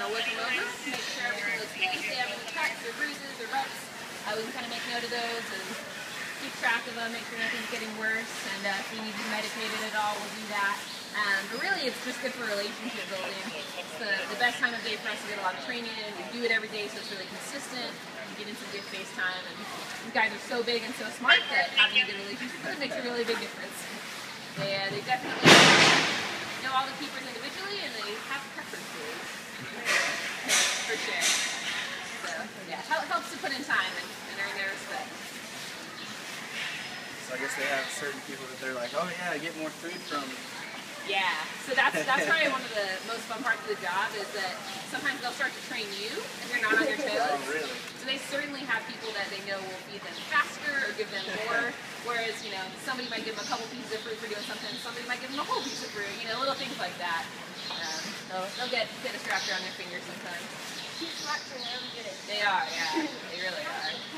look them over, make sure everything looks good. If they have any cuts or bruises or bumps, we can kind of make note of those and keep track of them, make sure nothing's getting worse. And if we need to medicate it at all, we'll do that. But really, it's just good for relationship building. It's the best time of day for us to get a lot of training in. We do it every day, so it's really consistent. We get into good face time, and these guys are so big and so smart that having a good relationship with them makes a really big difference. They definitely know all the keepers individually, and they have preferences. For sure. So, yeah, it helps to put in time and earn their respect. So I guess they have certain people that they're like, oh yeah, I get more food from. Yeah, so that's probably one of the most fun parts of the job is that sometimes they'll start to train you if you're not on your toes. Oh, really? So they certainly have people that they know will feed them faster or give them more, whereas, somebody might give them a couple pieces of fruit for doing something, somebody might give them a whole piece of fruit, little things like that. They'll get a strap around their fingers sometimes. Keep smart, so they're really good at it. They are, yeah, they really are.